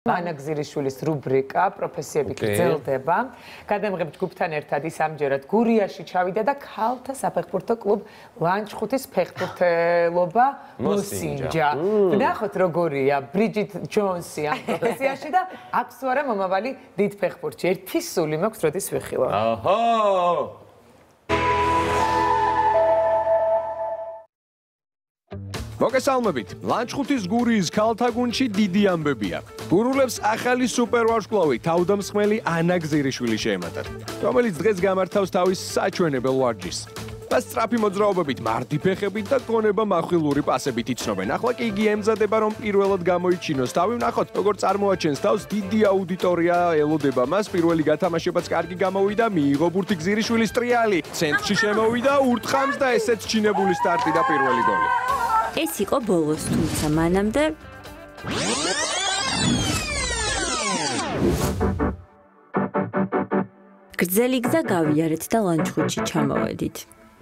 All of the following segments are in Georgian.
ანაგზირიშვილის რუბრიკა პროფესიები გრძელდება. გადამღებ ჯგუფთან ერთად ის ამჯერად გურიაში ჩავიდა და ქალთა საფეხბურთო კლუბ ლანჩხუთის ფეხბურთელობა მოსინჯა. ვნახოთ როგორია ბრიჯიტ ჯონსი ამ პროფესიაში და აქვს თუ არა მომავალი დიდ ფეხბურთში. ერთი სული მაქვს როდის ვიხილავ. აჰა! მოგესალმებით. ლანჩხუთის გურიის ქალთა გუნდში დიდი ამბებია. გურულებს ახალი სუპერვარსკვლავი თავდამსხმელი ანაგზირიშვილი შეემატათ, რომელიც დღეს გამართავს თავის საჩვენებელ ვარჯიშს. მას სწრაფი მოძრაობებით, მარდი ფეხებით და გონება מחვილური პასებით იცნობენ. ახლა კი იგი ემზადება, რომ პირველად გამოიჩინოს. თავი ვნახოთ, როგორ წარმოაჩენს თავს, დიდი აუდიტორია ელოდება მას. პირველი გათამაშებაც კარგი გამოვიდა, მიიღო ბურთი გზირიშვილის ტრიალი. ცენტრში შემოვიდა, ურტყამს და ესეც ჩინებული სტარტი და პირველი გოლი. ეს იყო ბოლოს, თუმცა მანამდე გრძელი გზა გავიარეთ და ლანჩხუთში ჩამოვედით.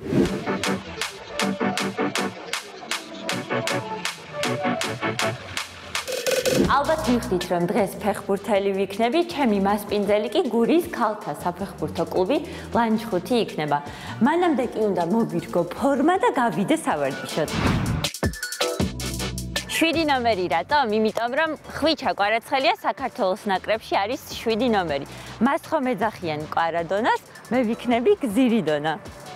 ალბათ მივხვდით, რომ დღეს ფეხბურთელი ვიქნები, ჩემი მასპინძელი კი გურიის ქალთა საფეხბურთო კლუბი ლანჩხუთი იქნება. მანამდე კი უნდა მოვირგო ფორმა და გავიდე სავარჯიშოდ. 7 ნომერი რატომ? იმიტომ რომ ხვიჩა კვარაცხელია საქართველოს ნაკრებში არის 7 ნომერი. მას ხომ ეძახიან კვარადონას, მე ვიქნები გზირიდონა.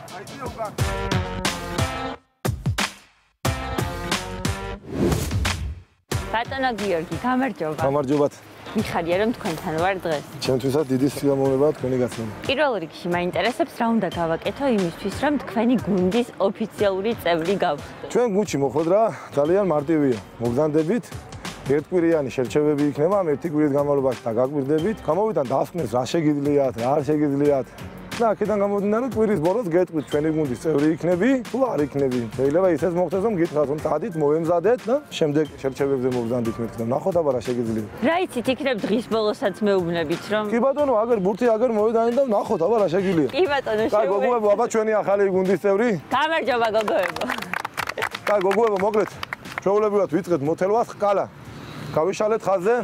ბატონო გიორგი, გამარჯობა. გამარჯობათ. მიხარია რომ თქვენთან ვარ დღეს. ჩემთვისაც დიდი სიამოვნებაა თქვენი გაცნობა. პირველ რიგში მაინტერესებს რა უნდა გავაკეთო იმისთვის, რომ თქვენი გუნდის ოფიციალური წევრი გავხდეთ. ჩვენ გუნდში მოხვედრა ძალიან მარტივია. მოგზანდებით, ერთკვირიანი შერჩევები იქნება, ერთი კვირის განმავლობაში დაგაკვირდებით. გამოვიდან დასკვნეს რა შეგიძლიათ, რა არ შეგიძლიათ. და აქედან გამომდინარე კვირის ბოლოს გეტყვით ჩვენი გუნდის წევრი იქნები, თუ არ იქნები. შეიძლება ისეც მოხდეს, რომ გითხრათ, რომ წადით, მოემზადეთ და შემდეგ შერჩევებზე მოგზანდით მეთქვა. ნახოთ აბა რა შეგიძლიათ. რა იცით, იქნებ დღის ბოლოსაც მეუბნებით, რომ კი ბატონო, აგერ ბურთი აგერ მოვედანი და ნახოთ აბა რა შეგიძლიათ. კი ბატონო, კაი გოგოებო, აბა ჩვენი ახალი გუნდის წევრი. გამარჯობა გოგოებო. კაი გოგოებო, მოკლედ. ჩვეულებრივად ვიწყეთ მოთელვას ყალა. გავიშალეთ ხაზზე.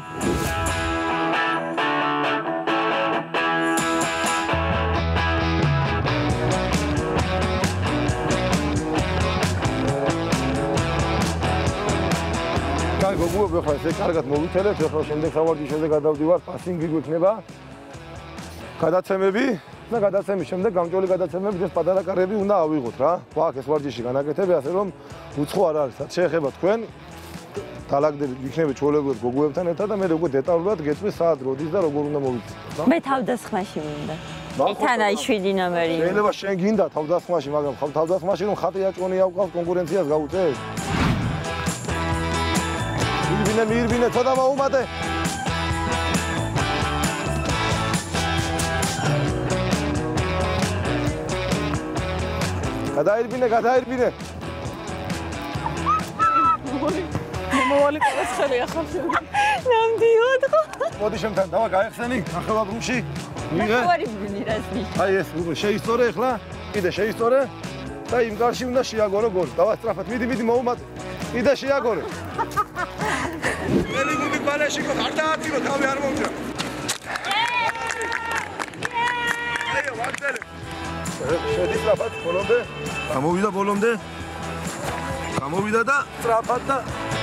გოგოებო, ხა ესე კარგად მოვითელეთ, ახლა შემდეგ სავარჯიშოზე გადავდივართ, პასინგი გვექნება. გადაცემები და გადაცემის შემდეგ გამჭოლი გადაცემები ეს პატარა კარები უნდა ავიღოთ რა. ვაქვს ეს ვარჯიში განაკეთები, ასე რომ უცხო არ არის. შეეხება თქვენ დალაგდებით ვიქნებით ჩვეულებრივად გოგოებთან ერთად და მე უკვე დეტალურად გეწვი საათ როდის და როგორ უნდა მოვიცეთ. მე თავდასხმაში მინდა. თან აი 7 ნომერი. შეიძლება შენ გინდა თავდასხმაში, მაგრამ თავდასხმაში რომ ხატი აჭონი ავყავს კონკურენციას გაუწევ. მიირბინე, ცოტა მოუმატე. გადაირბინე. მომავალი კვარაცხელია ხო? ნამდვილად ხო? მოდი შემთან, დავა გაიხსენი, ახლა რუმში. მიიღე. ვარი ბინირასი. აი ეს რუმი შეისწორე ახლა, კიდე შეისწორე და იმ გარში უნდა შეაგორო გოლი. დავა სწრაფად, მიდი მოუმატე. კიდე შეაგორე. ელი გუნდი ბალეში ხო არ დააწირო თავი არ მომჭრა. აიო ვაგდელე. შედი სწრაფად ბოლომდე. გამოვიდა ბოლომდე. გამოვიდა და სწრაფად და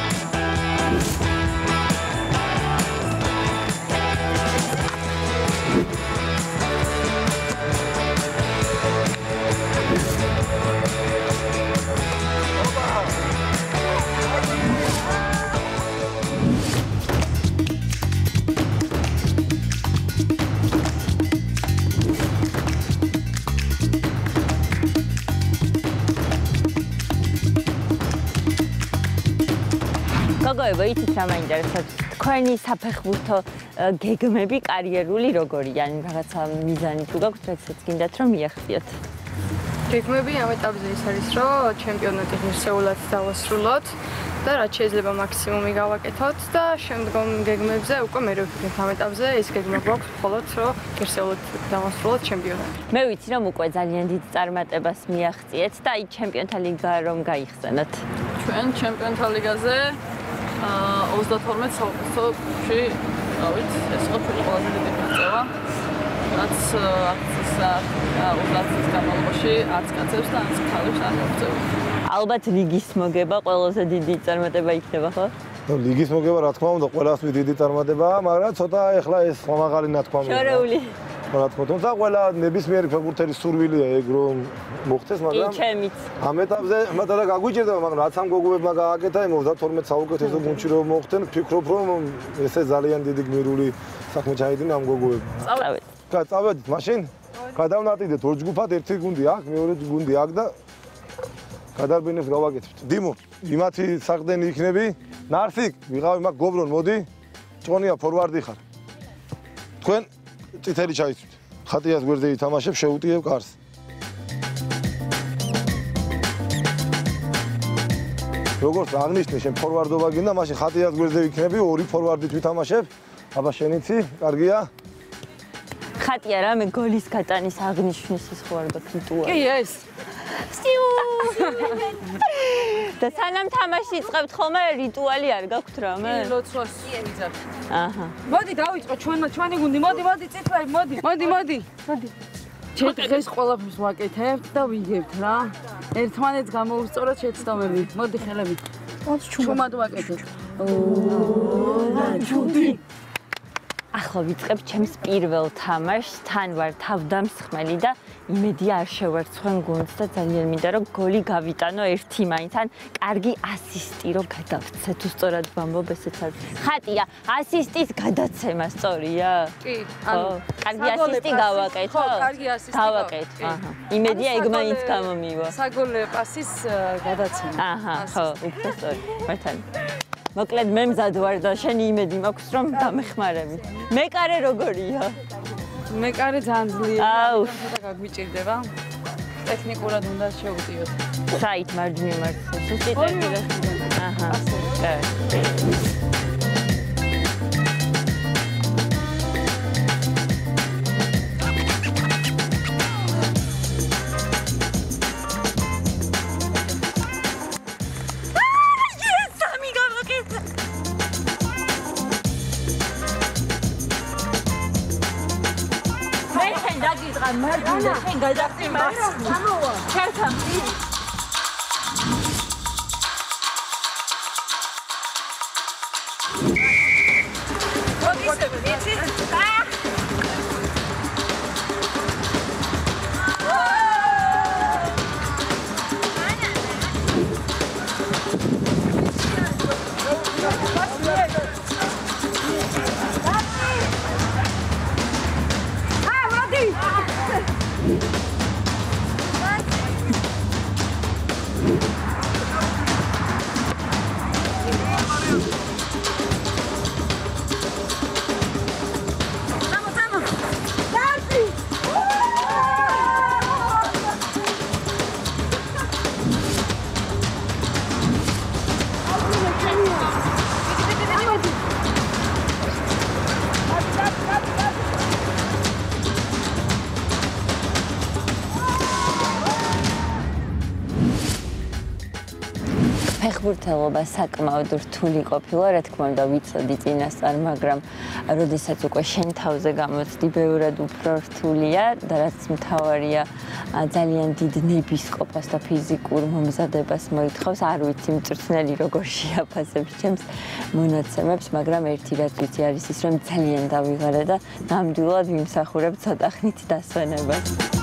გოგოებო, იცით რა მაინტერესებს? თქვენი საფეხბურთო გეგმები კარიერული როგორია? ან რაღაცა მიზანი თუ გაქვთ, როდესაც გინდათ რომ მიაღწიოთ? გეგმები ამ ეტაპზე ის არის, რომ ჩემპიონატი ღირსეულად დავასრულოთ და რაც შეიძლება მაქსიმუმი გავაკეთოთ და შემდგომ გეგმებზე უკვე მე ვფიქრობ ამ ეტაპზე ის გეგმა გვაქვს მხოლოდ რომ ღირსეულად დავასრულოთ ჩემპიონატი. მე ვიცი რომ უკვე ძალიან დიდ წარმატებას მიაღწიეთ და აი ჩემპიონთა ლიგა რომ გაიხსენოთ. ჩვენ ჩემპიონთა ლიგაზე 32 საუკუნეში ვიყავით. ეს ყოფილი ყველაზე დიდი მიღწევა. რაც უზაცის განმავლობაში არც კაცებს და არც ქალებს არ მოღწევა. ალბათ ლიგის მოგება ყველაზე დიდი წარმატება იქნება, ხო? ლიგის მოგება რა თქმა უნდა ყველასთვის დიდი წარმატებაა, მაგრამ ცოტა ეხლა ეს ხმაღალი ნათქვამია. შორეული. რა თქმა უნდა, ყველა ნებისმიერი ფეხბურთელის სურვილია ეგ რომ მოხდეს, მაგრამ ჩემიც. ამ ეტაპზე მათადა გაგვიჭირდება, მაგრამ რაც ამ გოგოებმა გააკეთა, იმ 32 საუკეთესო გუნდში რომ მოხდნენ, ფიქრობ რომ ესე ძალიან დიდი გმირული საქმე ჩაიდინა ამ გოგოებმა. წავედით. წავედით, მაშინ გადავნატიდეთ ორ ჯგუფად, ერთი გუნდი აქ, მეორე გუნდი აქ და გადარბინებს გავაკეთებთ. დიმო, იმათი საყდენი იქნები. ნარსიკ, ვიღავი მაგ გობრონ, მოდი. ჭონია ფორვარდი ხარ. თქვენ წითელი ჩაიცვით. ხატიას გვერდზე ითამაშებ, შეუტიებ კარს. როგორც აღნიშნე, შენ ფორვარდობა გინდა, მაშინ ხატიას გვერდზე იქნები, ორი ფორვარდით ვითამაშებ. აბა შენიცი, კარგია? ხატია რა, მე გოლის გატანის აღნიშვნის ის ხო არ გაქვს რიტუალი. კი, ეს. და სანამ თამაში იწყებთ ხოლმე რიტუალი არ გაქვთ რამე? ლოცვას ვიძახ. აჰა. მოდი დავიწყოთ ჩვენი გუნდი. მოდი წითელი, მოდი. ჩვენ დღეს ყველაფერს ვაკეთებთ და ვიგებთ რა. ერთმანეთს გამოვსწოროთ შეცდომები. მოდი ხელები. ჩუმად ვაკეთებთ. ლანჩხუთი. ახლა ვიწყებ ჩემს პირველ თამაშს, თან ვარ თავდამსხმელი და იმედი არ შევარცხენ გუნდს და ძალიან მინდა რომ გოლი გავიტანო ერთი მაინც, ან კარგი ასისტი რომ გადავცე, თუ სწორად ვამბობ, ესეც არის. ხატია, ასისტის გადაცემა სწორია? კი, ანუ კარგი ასისტი გავაკეთო? ხო, კარგი ასისტი გავაკეთო. აჰა. იმედია ეგ მაინც გამომივა. საგოლე პასის გადაცემა. აჰა, ხო, უფრო სწორი. მართალი. მოკლედ მე მზად ვარ და შენი იმედი მაქვს რომ დამეხმარები. მეკარე როგორია? მეკარე ძალიან ძლიერია. აუ. და გაგვიჭირდება. ტექნიკურად უნდა შევუტიოთ. საით მარჯვნივ მარცხნივ. სუსტიტები. აჰა. კარგი. მარჯვნივ შენ გადახდი მარცხნივ. ჩამოვა. ჩერთან. ფეხბურთელობა საკმაოდ რთული ყოფილა, რა თქმა უნდა, ვიცოდი წინასწარ, მაგრამ როდესაც უკვე შენ თავზე გამოცდი, ბევრად უფრო რთულია და რაც მთავარია, ძალიან დიდ ნებისყოფას და ფიზიკურ მომზადებას მოითხოვს. არ ვიცი მწვრთნელი როგორ შეაფასებს ჩემს მონაცემებს, მაგრამ ერთი რაც ვიცი არის ის, რომ ძალიან დავიღალე და ნამდვილად ვიმსახურებ ცოტა ხნით დასვენებას.